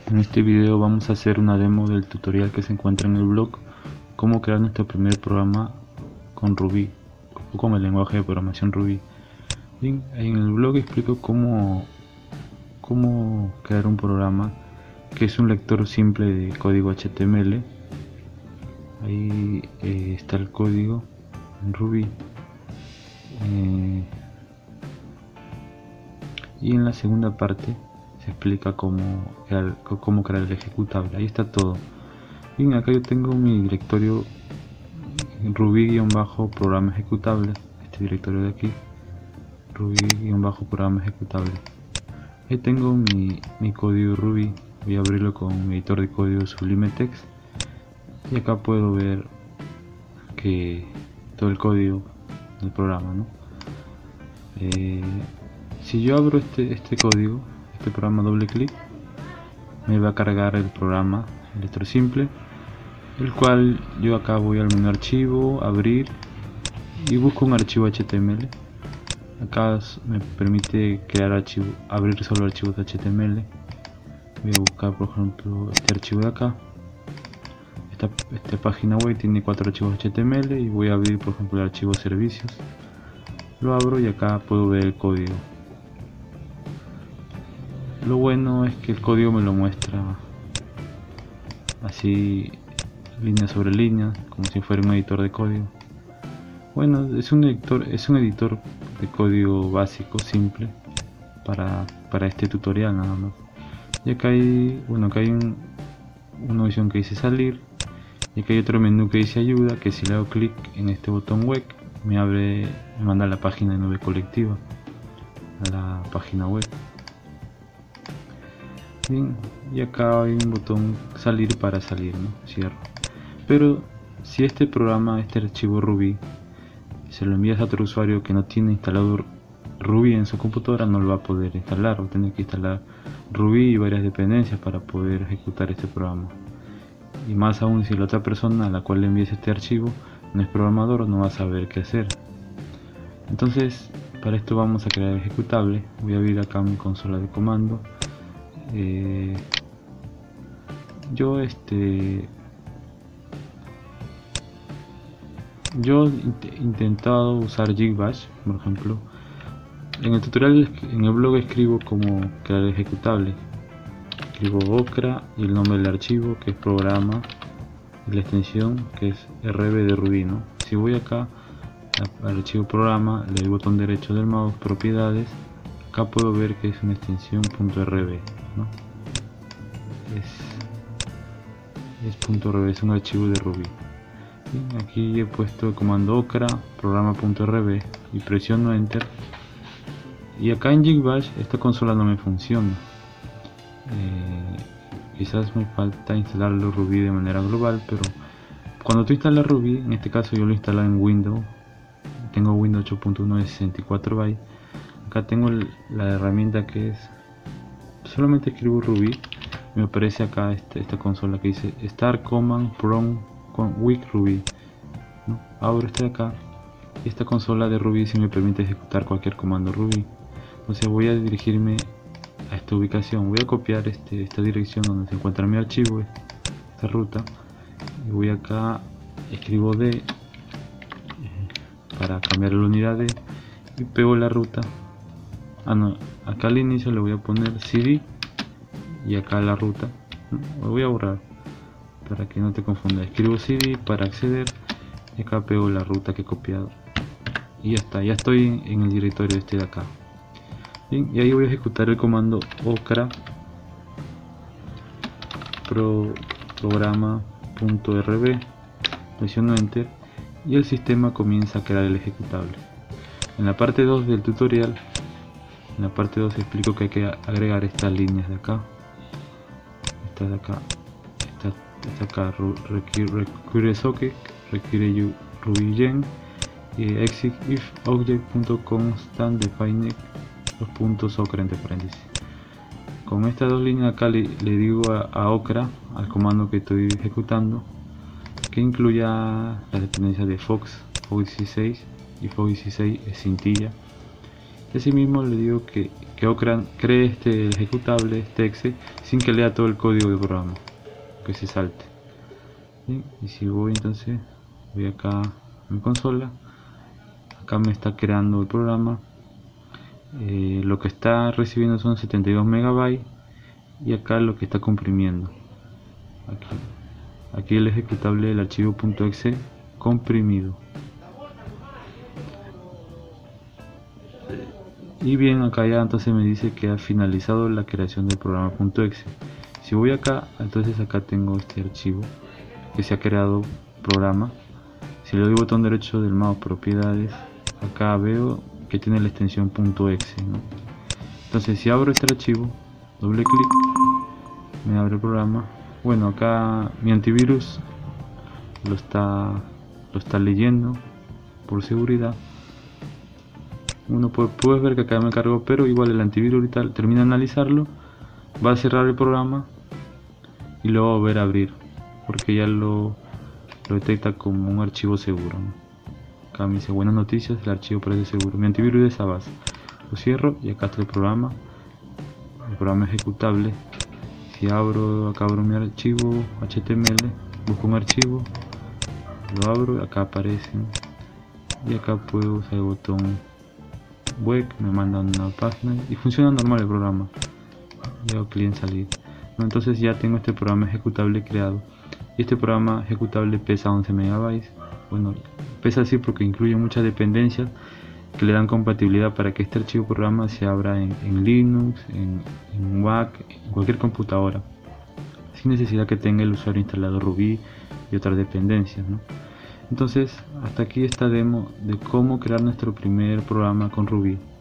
En este video vamos a hacer una demo del tutorial que se encuentra en el blog cómo crear nuestro primer programa con Ruby o con el lenguaje de programación Ruby. Bien, en el blog explico cómo crear un programa que es un lector simple de código HTML. Ahí está el código en Ruby. Y en la segunda parte se explica cómo crear el ejecutable. Ahí está todo. Bien, acá yo tengo mi directorio Ruby-programa ejecutable. Este directorio de aquí, Ruby-programa ejecutable. Ahí tengo mi código Ruby. Voy a abrirlo con mi editor de código Sublime Text. Y acá puedo ver que todo el código del programa, ¿no? Si yo abro este código, este programa, doble clic, me va a cargar el programa, el lector simple, el cual yo acá voy al menú archivo, abrir y busco un archivo HTML. Acá me permite crear archivo, abrir solo archivos HTML. Voy a buscar, por ejemplo, este archivo de acá. Esta página web tiene 4 archivos HTML y voy a abrir, por ejemplo, el archivo servicios. Lo abro y acá puedo ver el código. Lo bueno es que el código me lo muestra así, línea sobre línea, como si fuera un editor de código. Bueno, es un editor de código básico, simple, para este tutorial nada más. Y acá hay, una opción que dice salir, y acá hay otro menú que dice ayuda, que si le hago clic en este botón web, me manda a la página de nube colectiva, a la página web. Bien, y acá hay un botón salir para salir, ¿no? Cierro. Pero si este programa, este archivo Ruby, se lo envías a otro usuario que no tiene instalado Ruby en su computadora, no lo va a poder instalar, va a tener que instalar Ruby y varias dependencias para poder ejecutar este programa. Y más aún si la otra persona a la cual le envíes este archivo no es programador, no va a saber qué hacer. Entonces, para esto vamos a crear el ejecutable. Voy a abrir acá mi consola de comando. Yo he intentado usar Jigbash, por ejemplo. En el tutorial, en el blog, escribo cómo crear el ejecutable. Escribo Okra y el nombre del archivo, que es programa, y la extensión, que es RB de Ruby, ¿no? Si voy acá al archivo programa, le doy el botón derecho del mouse, propiedades, acá puedo ver que es una extensión .rb, ¿no? Es .rb, es un archivo de Ruby. Bien, aquí he puesto el comando Okra, programa.rb, y presiono enter. Y acá en Jigbash esta consola no me funciona. Quizás me falta instalarlo Ruby de manera global, pero cuando tú instalas Ruby, en este caso yo lo instalo en Windows, tengo Windows 8.1 de 64 bytes. Acá tengo la herramienta que es, solamente escribo Ruby y me aparece acá esta consola que dice Start Command From with Ruby, ¿no? Abro de acá, y esta consola de Ruby sí me permite ejecutar cualquier comando Ruby. Entonces voy a dirigirme a esta ubicación, voy a copiar esta dirección donde se encuentra mi archivo, esta ruta, y voy acá, escribo D para cambiar la unidad D y pego la ruta. Acá al inicio le voy a poner CD y acá la ruta, lo voy a borrar para que no te confunda. Escribo CD para acceder y acá pego la ruta que he copiado y ya está, ya estoy en el directorio de acá. Bien, y ahí voy a ejecutar el comando okra programa.rb, presiono enter y el sistema comienza a crear el ejecutable. En la parte 2 del tutorial, en la parte 2 explico que hay que agregar estas líneas de acá, esta de acá, esta acá, require socket, require rubygen, exit if object.constant define los puntos okra entre paréntesis. Con estas dos líneas acá le digo a okra, al comando que estoy ejecutando, que incluya las dependencias de Fox16 y Fox16 es cintilla. Y asimismo le digo que cree este ejecutable, este exe, sin que lea todo el código del programa, que se salte. Bien, y si voy entonces, voy acá en consola, acá me está creando el programa. Lo que está recibiendo son 72 megabytes y acá lo que está comprimiendo. Aquí el ejecutable del archivo .exe comprimido. Y bien, acá ya entonces me dice que ha finalizado la creación del programa .exe. Si voy acá, entonces acá tengo este archivo que se ha creado programa. Si le doy botón derecho del mouse propiedades, acá veo que tiene la extensión .exe, ¿no? Entonces si abro este archivo, doble clic, me abre el programa. Bueno, acá mi antivirus lo está leyendo por seguridad. Uno puedes ver que acá me cargó, pero igual el antivirus ahorita termina de analizarlo, va a cerrar el programa y luego va a volver a abrir, porque ya lo detecta como un archivo seguro, ¿no? Acá me dice buenas noticias, el archivo parece seguro. Mi antivirus es Avast. Lo cierro y acá está el programa ejecutable. Si acá abro mi archivo HTML, busco un archivo, lo abro, acá aparece y acá puedo usar el botón web, me manda una página y funciona normal el programa. Le doy clic en salir. Entonces ya tengo este programa ejecutable creado, y este programa ejecutable pesa 11 megabytes. Bueno, pesa así porque incluye muchas dependencias que le dan compatibilidad para que este archivo programa se abra en Linux, en Mac, en cualquier computadora, sin necesidad que tenga el usuario instalado Ruby y otras dependencias, ¿no? Entonces hasta aquí esta demo de cómo crear nuestro primer programa con Ruby.